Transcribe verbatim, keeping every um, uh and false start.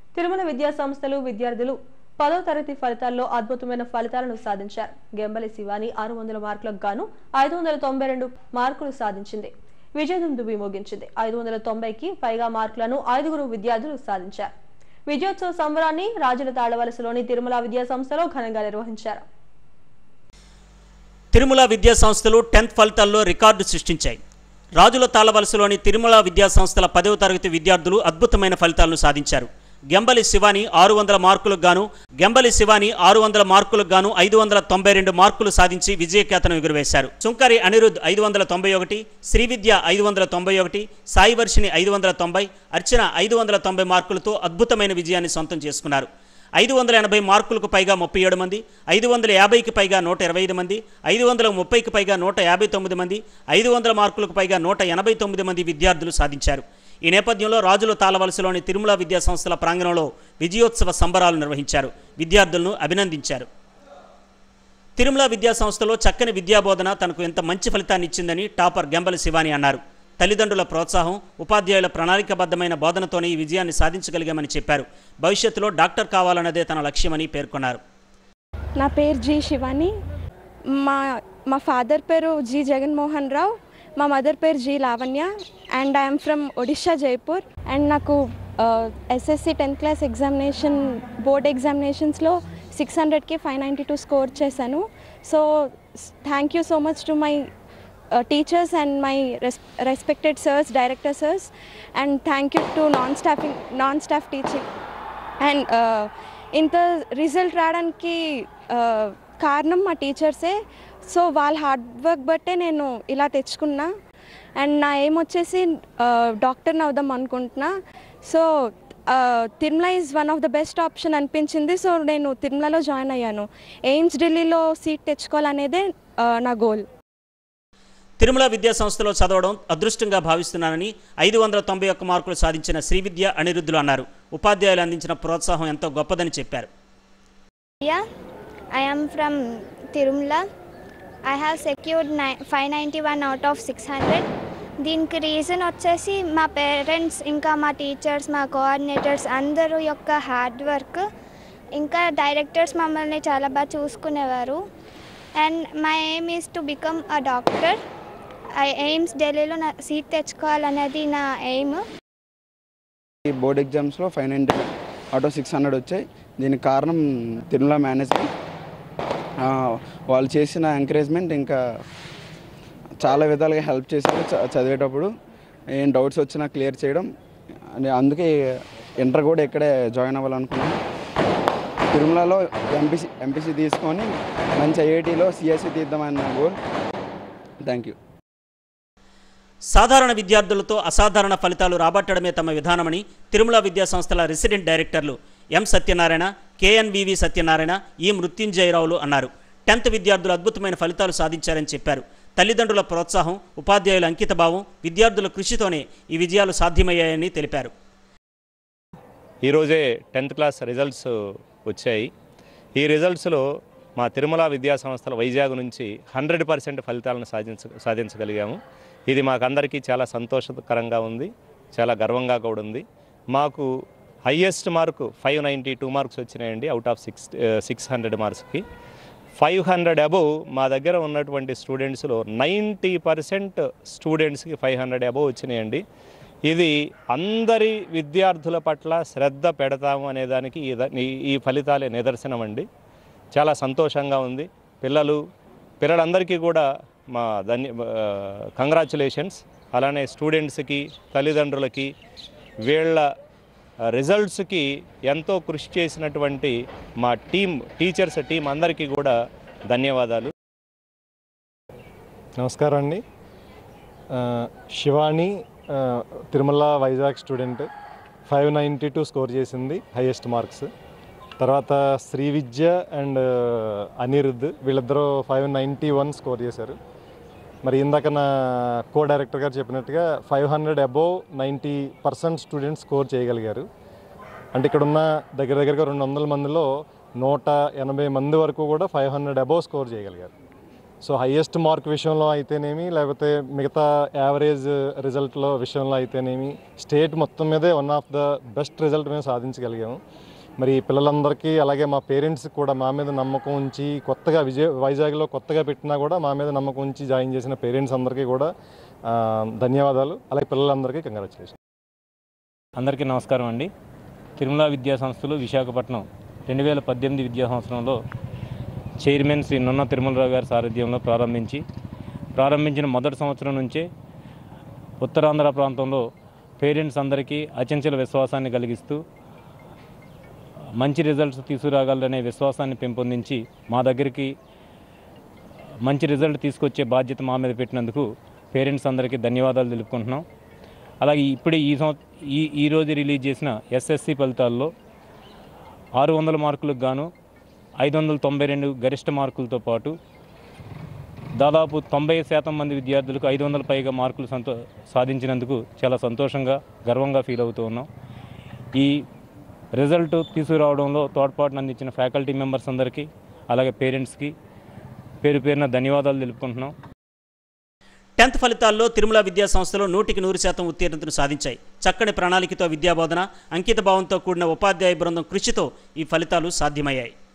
తిరుమల విద్యా సంస్థలు విద్యార్థులు పదో తరగతి ఫలితాల్లో అద్భుతమైన ఫలితాలను సాధించారు. గెంబలి శివాని ఆరు వందల మార్కులకు గాను ఐదు వందల తొంభై రెండు మార్కులు సాధించింది. విజయదుందుబి మోగించింది. ఐదు వందల తొంభైకి పైగా మార్కులను ఐదుగురు విద్యార్థులు సాధించారు. విజయోత్సవ సంబరాన్ని రాజుల తాళవలసలోని తిరుమల విద్యా సంస్థలో ఘనంగా నిర్వహించారు. తిరుమల విద్యా సంస్థలు టెన్త్ ఫలితాల్లో రికార్డు సృష్టించాయి. రాజుల తాళవలసలోని తిరుమల విద్యా సంస్థల పదవ తరగతి విద్యార్థులు అద్భుతమైన ఫలితాలను సాధించారు. గెంబలి శివాని ఆరు వందల మార్కులకు గాను గెంబలి శివాని ఆరు వందల మార్కులకు గాను ఐదు వందల తొంభై రెండు మార్కులు సాధించి విజయకేతనం ఎగురవేశారు. సుంకరి అనిరుద్ ఐదు వందల తొంభై ఒకటి, శ్రీవిద్య ఐదు వందల తొంభై ఒకటి, సాయి వర్షిని ఐదు వందల తొంభై, అర్చన ఐదు వందల తొంభై మార్కులతో అద్భుతమైన విజయాన్ని సొంతం చేసుకున్నారు. ఐదు వందల ఎనభై మార్కులకు పైగా ముప్పై ఏడు మంది, ఐదు వందల యాభైకి పైగా నూట ఇరవై ఐదు మంది, ఐదు వందల ముప్పైకి పైగా నూట యాభై తొమ్మిది మంది, ఐదు వందల మార్కులకు పైగా నూట ఎనభై తొమ్మిది మంది విద్యార్థులు సాధించారు. ఈ నేపథ్యంలో రాజుల తాళవలసలోని తిరుమల విద్యా సంస్థల ప్రాంగణంలో విజయోత్సవ సంబరాలు నిర్వహించారు. విద్యార్థులను అభినందించారు. తిరుమల విద్యా సంస్థలో చక్కని విద్యాబోధన తనకు ఎంత మంచి ఫలితాన్ని ఇచ్చిందని టాపర్ గెంబలి శివాని అన్నారు. తల్లిదండ్రుల ప్రోత్సాహం, ఉపాధ్యాయుల ప్రణాళికబద్ధమైన బోధనతోనే ఈ విజయాన్ని సాధించగలిగామని చెప్పారు. భవిష్యత్తులో డాక్టర్ కావాలన్నదే తన లక్ష్యమని పేర్కొన్నారు. నా పేరు జి శివాని. మా మా ఫాదర్ పేరు జి జగన్మోహన్ రావు, మా మదర్ పేరు G Lavanya and I am from Odisha Jaipur. And నాకు SSC tenth class examination board ఎగ్జామినేషన్స్లో సిక్స్ హండ్రెడ్కి ఫైవ్ నైంటీ టూ స్కోర్ చేశాను. So thank you so much to my Uh, teachers and my res respected sirs, director sirs, and thank you to non-staffing, non-staff teaching. And uh, inta result radaniki uh, karanam ma teachers e. So vaal hard work batte nenu ila techukunna. And na aim vachesi doctor na avudam anukuntunna. So uh, Tirumala is one of the best option anipinchindi. So nenu Tirumala lo join ayyanu. Aims Delhi lo seat techukovalanede uh, na goal. Tirumala విద్యా సంస్థలో చదవడం అదృష్టంగా భావిస్తున్నానని ఐదు వందల తొంభై ఒక్క మార్కులు సాధించిన శ్రీవిద్య అనిరుద్ధులు అన్నారు. ఉపాధ్యాయులు అందించిన ప్రోత్సాహం ఎంతో గొప్పదని చెప్పారు. I am from Tirumala. I have secured five ninety-one out of six hundred. దీనికి రీజన్ వచ్చేసి మా పేరెంట్స్, ఇంకా మా టీచర్స్, మా కోఆర్డినేటర్స్ అందరూ యొక్క హార్డ్ వర్క్, ఇంకా డైరెక్టర్స్ మమ్మల్ని చాలా బాగా చూసుకునేవారు. And my aim is to become a doctor. AIIMS ఢిల్లీలో నా సీట్ తెచ్చుకోవాలనేది నా ఎయిమ్. ఈ బోర్డ్ ఎగ్జామ్స్లో five ninety out of six hundred వచ్చాయి. దీనికి కారణం తిరుమల మేనేజ్మెంట్. వాళ్ళు చేసిన ఎంకరేజ్మెంట్ ఇంకా చాలా విధాలుగా హెల్ప్ చేశారు. చదివేటప్పుడు ఏం డౌట్స్ వచ్చినా క్లియర్ చేయడం. అందుకే ఇంటర్ కూడా ఇక్కడే జాయిన్ అవ్వాలనుకున్నాను. తిరుమలలో ఎంపీసీ ఎంపీసీ తీసుకొని మంచి ఐఐటీలో సిఎస్సి తీద్దామని నా గోల్. Thank you. సాధారణ విద్యార్థులతో అసాధారణ ఫలితాలు రాబట్టడమే తమ విధానమని తిరుమల విద్యా సంస్థల రెసిడెంట్ డైరెక్టర్లు ఎం సత్యనారాయణ, కేఎన్వివి సత్యనారాయణ, ఈ మృత్యుంజయరావులు అన్నారు. టెన్త్ విద్యార్థులు అద్భుతమైన ఫలితాలు సాధించారని చెప్పారు. తల్లిదండ్రుల ప్రోత్సాహం, ఉపాధ్యాయుల అంకితభావం, విద్యార్థుల కృషితోనే ఈ విజయాలు సాధ్యమయ్యాయని తెలిపారు. ఈరోజే టెన్త్ క్లాస్ రిజల్ట్స్ వచ్చాయి. ఈ రిజల్ట్స్లో మా తిరుమల విద్యా సంస్థల వైజాగ్ నుంచి హండ్రెడ్ పర్సెంట్ ఫలితాలను సాధించ సాధించగలిగాము. ఇది మాకందరికీ చాలా సంతోషకరంగా ఉంది, చాలా గర్వంగా కూడా ఉంది. మాకు highest mark five ninety two marks వచ్చినాయండి out of six six hundred మార్క్స్కి. ఫైవ్ హండ్రెడ్ అబోవ్ మా దగ్గర ఉన్నటువంటి స్టూడెంట్స్లో నైంటీ పర్సెంట్ స్టూడెంట్స్కి ఫైవ్ హండ్రెడ్ అబోవ్ వచ్చినాయండి. ఇది అందరి విద్యార్థుల పట్ల శ్రద్ధ పెడతాము అనేదానికి ఈ ఫలితాలే నిదర్శనం అండి. చాలా సంతోషంగా ఉంది. పిల్లలు పిల్లలందరికీ కూడా మా ధన్య కంగ్రాచులేషన్స్. అలానే స్టూడెంట్స్కి, తల్లిదండ్రులకి, వీళ్ళ రిజల్ట్స్కి ఎంతో కృషి చేసినటువంటి మా టీం, టీచర్స్ టీం అందరికీ కూడా ధన్యవాదాలు. నమస్కారం అండి. Shivani Tirumala Vizag student, five ninety two score చేసింది, హైయెస్ట్ మార్క్స్. తర్వాత శ్రీవిద్య అండ్ అనిరుద్ధ్ వీళ్ళిద్దరూ ఫైవ్ నైంటీ వన్ స్కోర్ చేశారు. మరి ఇందాక నా కో డైరెక్టర్ గారు చెప్పినట్టుగా five hundred above ninety percent students score చేయగలిగారు. అంటే ఇక్కడ ఉన్న దగ్గర దగ్గరగా రెండు వందల మందిలో నూట ఎనభై మంది వరకు కూడా ఫైవ్ హండ్రెడ్ అబోవ్ స్కోర్ చేయగలిగారు. సో హయ్యెస్ట్ మార్క్ విషయంలో అయితేనేమి, లేకపోతే మిగతా యావరేజ్ రిజల్ట్లో విషయంలో అయితేనేమి స్టేట్ మొత్తం మీదే one of the best result మేము సాధించగలిగాము. మరి పిల్లలందరికీ అలాగే మా పేరెంట్స్ కూడా మా మీద నమ్మకం ఉంచి కొత్తగా విజయ వైజాగ్లో కొత్తగా పెట్టినా కూడా మా మీద నమ్మకం ఉంచి జాయిన్ చేసిన పేరెంట్స్ అందరికీ కూడా ధన్యవాదాలు. అలాగే పిల్లలందరికీ కంగ్రాచులేషన్. అందరికీ నమస్కారం అండి. తిరుమల విద్యా సంస్థలు విశాఖపట్నం రెండు వేల పద్దెనిమిది విద్యా సంవత్సరంలో చైర్మన్ శ్రీ నున్న తిరుమలరావు గారి సారథ్యంలో ప్రారంభించి ప్రారంభించిన మొదటి సంవత్సరం నుంచే ఉత్తరాంధ్ర ప్రాంతంలో పేరెంట్స్ అందరికీ అచంచల విశ్వాసాన్ని కలిగిస్తూ మంచి రిజల్ట్స్ తీసుకురాగలరనే విశ్వాసాన్ని పెంపొందించి మా దగ్గరికి మంచి రిజల్ట్ తీసుకొచ్చే బాధ్యత మా మీద పెట్టినందుకు పేరెంట్స్ అందరికీ ధన్యవాదాలు తెలుపుకుంటున్నాం. అలాగే ఇప్పుడే ఈ ఈ ఈరోజు రిలీజ్ చేసిన ఎస్ఎస్సి ఫలితాల్లో ఆరు వందల మార్కులకు గాను ఐదు వందల తొంభై రెండు గరిష్ట మార్కులతో పాటు దాదాపు తొంభై శాతం మంది విద్యార్థులకు ఐదు వందల పైగా మార్కులు సంతో సాధించినందుకు చాలా సంతోషంగా గర్వంగా ఫీల్ అవుతూ ఉన్నాం. ఈ రిజల్ట్ తీసుకురావడంలో తోడ్పాటును అందించిన ఫ్యాకల్టీ మెంబర్స్ అందరికీ అలాగే పేరెంట్స్కి పేరు పేరున ధన్యవాదాలు తెలుపుకుంటున్నాం. టెన్త్ ఫలితాల్లో తిరుమల విద్యా సంస్థలు నూటికి నూరు శాతం ఉత్తీర్ణతను సాధించాయి. చక్కని ప్రణాళికతో విద్యాబోధన, అంకిత భావంతో కూడిన ఉపాధ్యాయ బృందం కృషితో ఈ ఫలితాలు సాధ్యమయ్యాయి.